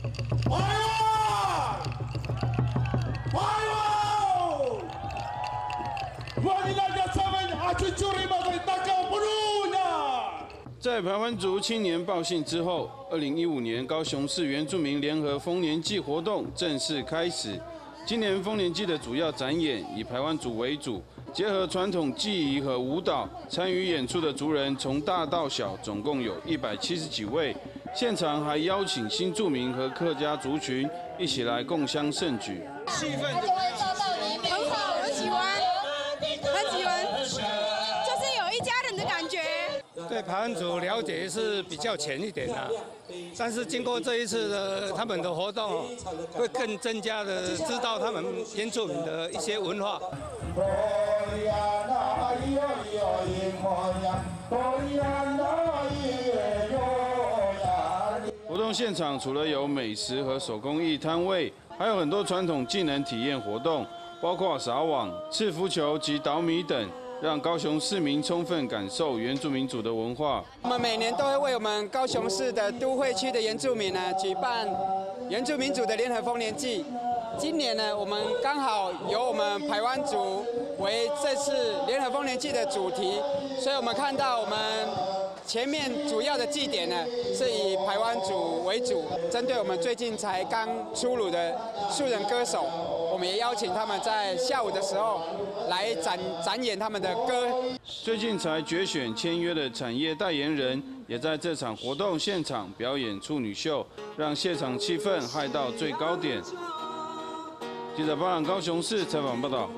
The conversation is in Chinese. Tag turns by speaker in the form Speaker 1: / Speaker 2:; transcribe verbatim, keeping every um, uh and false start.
Speaker 1: 在排湾族青年报信之后，二零一五年高雄市原住民联合丰年祭活动正式开始。今年丰年祭的主要展演以排湾族为主，结合传统技艺和舞蹈，参与演出的族人从大到小，总共有一百七十几位。现场还邀请新住民和客家族群一起来共襄盛举。气氛
Speaker 2: 很好，我喜欢，很喜欢，就是有一家人的感觉。
Speaker 3: 对排湾族了解是比较浅一点啊，但是经过这一次的他们的活动，会更增加的知道他们原住民的一些文化。
Speaker 1: 活动现场除了有美食和手工艺摊位，还有很多传统技能体验活动，包括撒网、赤浮球及捣米等。让高雄市民充分感受原住民族的文化。
Speaker 4: 我们每年都会为我们高雄市的都会区的原住民呢举办原住民族的联合丰年祭。今年呢，我们刚好由我们排湾族为这次联合丰年祭的主题，所以我们看到我们前面主要的祭典呢是以排湾族为主，针对我们最近才刚出炉的素人歌手，我们也邀请他们在下午的时候来展展演他们的歌。
Speaker 1: 最近才决选签约的产业代言人，也在这场活动现场表演处女秀，让现场气氛嗨到最高点。记者巴朗高雄市采访报道。